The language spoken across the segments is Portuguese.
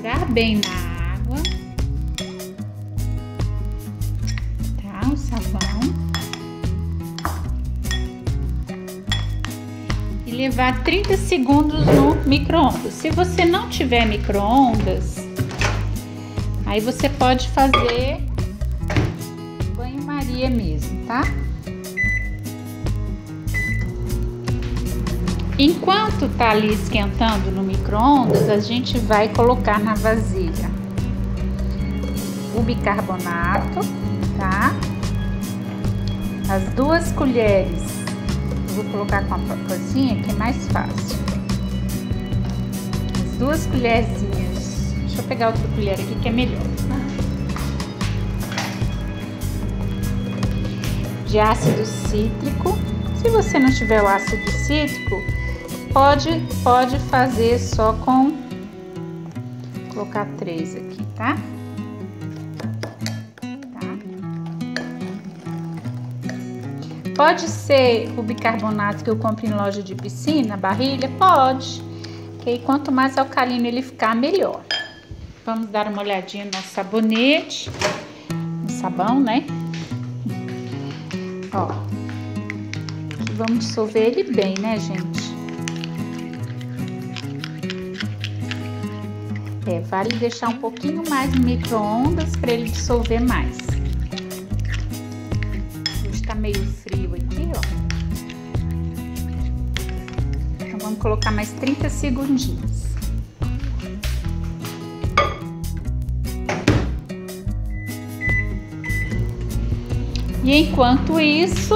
misturar bem na água, tá? O sabão. E levar 30 segundos no micro-ondas. Se você não tiver micro-ondas, aí você pode fazer banho-maria mesmo, tá? Enquanto tá ali esquentando no micro-ondas, a gente vai colocar na vasilha o bicarbonato, tá? As 2 colheres, eu vou colocar com a cozinha que é mais fácil. As 2 colherzinhas, deixa eu pegar outra colher aqui que é melhor. De ácido cítrico. Se você não tiver o ácido cítrico, pode fazer só com, vou colocar 3 aqui, tá? Pode ser o bicarbonato que eu compro em loja de piscina, barrilha? Pode. Que aí quanto mais alcalino ele ficar, melhor. Vamos dar uma olhadinha no nosso sabonete, no sabão, né? Ó, aqui vamos dissolver ele bem, né, gente? Vale deixar um pouquinho mais no micro-ondas para ele dissolver mais. Hoje tá meio frio aqui, ó. Então vamos colocar mais 30 segundinhos. E enquanto isso,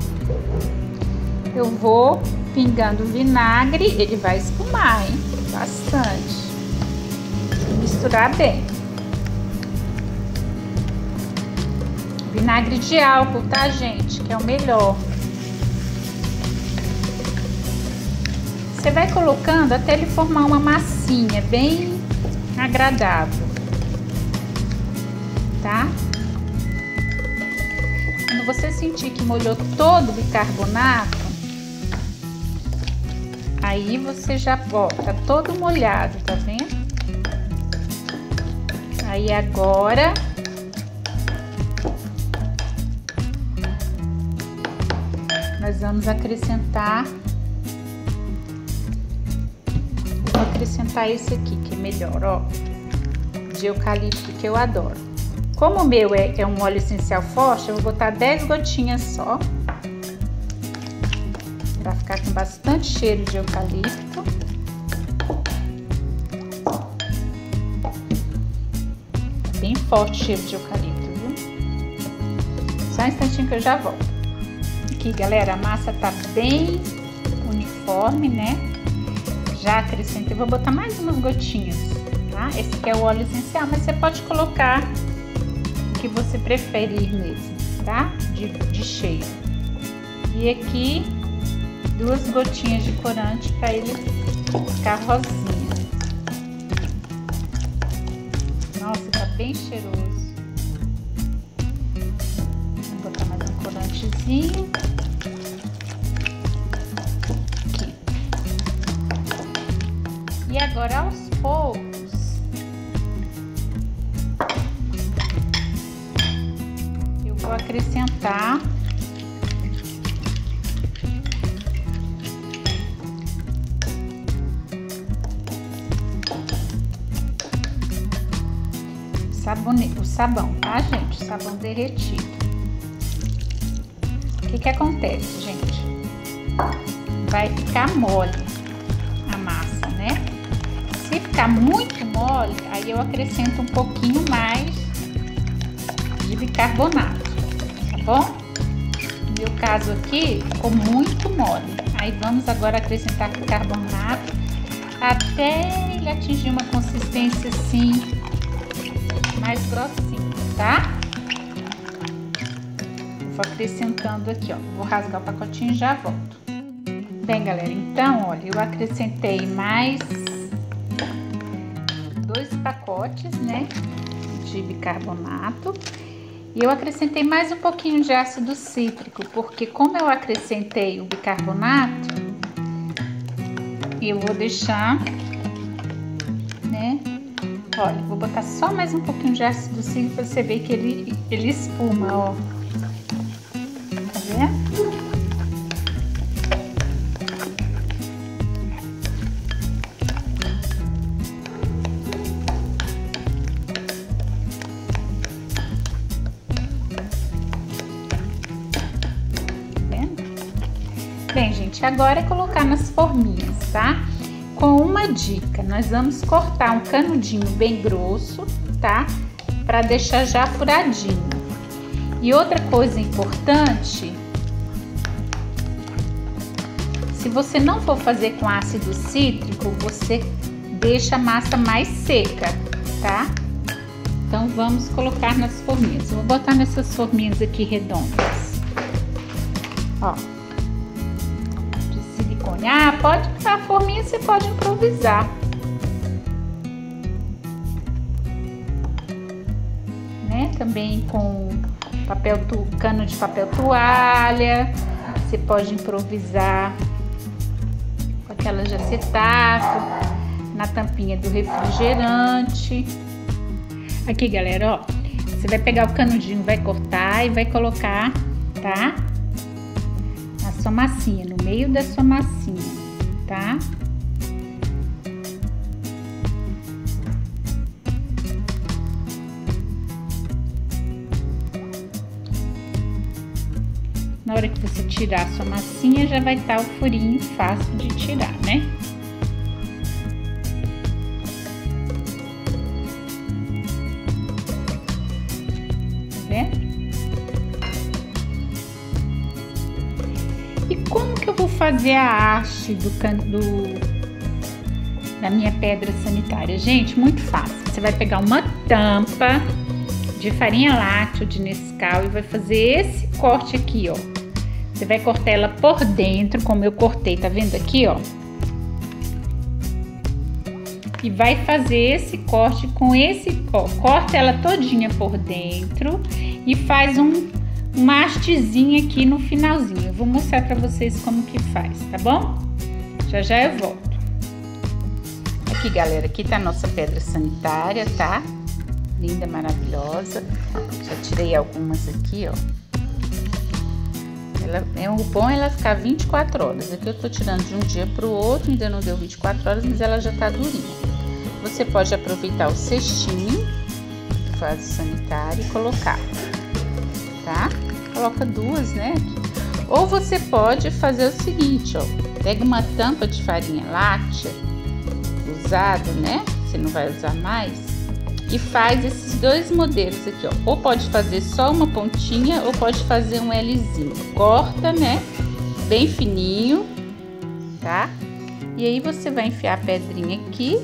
eu vou pingando vinagre, ele vai espumar, hein? Bastante. Misturar bem. Vinagre de álcool, tá, gente? Que é o melhor. Você vai colocando até ele formar uma massinha bem agradável, tá? Quando você sentir que molhou todo o bicarbonato, aí você já bota todo molhado, tá vendo? Aí agora nós vamos acrescentar, vou acrescentar esse aqui que é melhor, ó, de eucalipto, que eu adoro. Como o meu é um óleo essencial forte, eu vou botar 10 gotinhas só, para ficar com bastante cheiro de eucalipto. Bem forte o cheiro de eucalipto, viu? Só um instantinho que eu já volto. Aqui, galera, a massa tá bem uniforme, né? Já acrescentei, vou botar mais umas gotinhas, tá? Esse aqui é o óleo essencial, mas você pode colocar o que você preferir mesmo, tá? De cheiro. E aqui, 2 gotinhas de corante para ele ficar rosinha. Nossa, tá bem cheiroso. Vou botar mais um corantezinho. Aqui. E agora, aos poucos, eu vou acrescentar o sabão, tá, gente? O sabão derretido. O que acontece, gente? Vai ficar mole a massa, né? Se ficar muito mole, aí eu acrescento um pouquinho mais de bicarbonato, tá bom? No meu caso aqui, ficou muito mole. Aí vamos agora acrescentar bicarbonato até ele atingir uma consistência assim, mais grossinho, tá? Vou acrescentando aqui, ó. Vou rasgar o pacotinho e já volto. Bem, galera, então, olha, eu acrescentei mais 2 pacotes, né, de bicarbonato. E eu acrescentei mais um pouquinho de ácido cítrico, porque como eu acrescentei o bicarbonato, eu vou deixar, né, Olha, vou botar só mais um pouquinho de ácido cítrico pra você ver que ele espuma, ó. Tá vendo? Bem, gente, agora é colocar nas forminhas, tá? Com uma dica, nós vamos cortar um canudinho bem grosso, tá? Pra deixar já furadinho. E outra coisa importante, se você não for fazer com ácido cítrico, você deixa a massa mais seca, tá? Então, vamos colocar nas forminhas. Eu vou botar nessas forminhas aqui redondas. Ó. Ah, pode, a forminha você pode improvisar. Né? Também com cano de papel toalha, você pode improvisar com aquela de acetato, na tampinha do refrigerante. Aqui, galera, ó, você vai pegar o canudinho, vai cortar e vai colocar, tá? Sua massinha, no meio da sua massinha, tá? Na hora que você tirar a sua massinha, já vai estar o furinho fácil de tirar, né? Tá vendo? E como que eu vou fazer a haste da minha pedra sanitária? Gente, muito fácil. Você vai pegar uma tampa de farinha láctea de Nescau e vai fazer esse corte aqui, ó. Você vai cortar ela por dentro, como eu cortei, tá vendo aqui, ó? E vai fazer esse corte com esse, ó. Corta ela todinha por dentro e faz uma hastezinha aqui no finalzinho. Eu vou mostrar pra vocês como que faz, tá bom? Já eu volto. Aqui, galera, aqui tá a nossa pedra sanitária, tá? Linda, maravilhosa. Já tirei algumas aqui, ó. O bom é ela ficar 24 horas. Aqui eu tô tirando de um dia pro outro, ainda não deu 24 horas, mas ela já tá durinha. Você pode aproveitar o cestinho do vaso sanitário e colocar, tá? Coloca duas, né? Ou você pode fazer o seguinte, ó. Pega uma tampa de farinha láctea, usado, né? Você não vai usar mais. E faz esses dois modelos aqui, ó. Ou pode fazer só uma pontinha, ou pode fazer um Lzinho. Corta, né? Bem fininho, tá? E aí você vai enfiar a pedrinha aqui,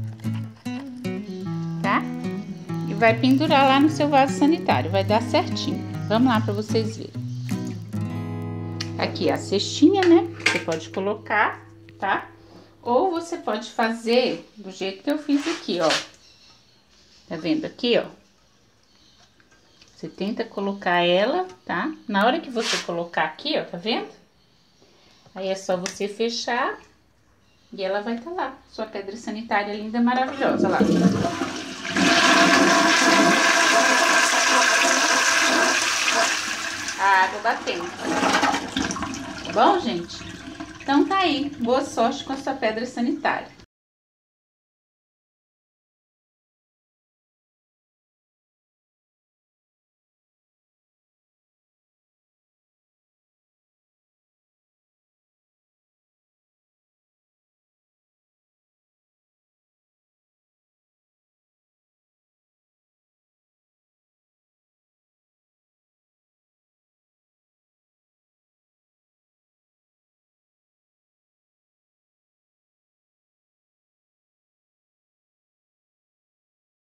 tá? E vai pendurar lá no seu vaso sanitário. Vai dar certinho. Vamos lá para vocês verem. Aqui a cestinha, né? Você pode colocar, tá? Ou você pode fazer do jeito que eu fiz aqui, ó. Tá vendo aqui, ó? Você tenta colocar ela, tá? Na hora que você colocar aqui, ó, tá vendo? Aí é só você fechar e ela vai estar lá. Sua pedra sanitária linda, maravilhosa, lá. A água batendo. Tá bom, gente? Então tá aí. Boa sorte com a sua pedra sanitária.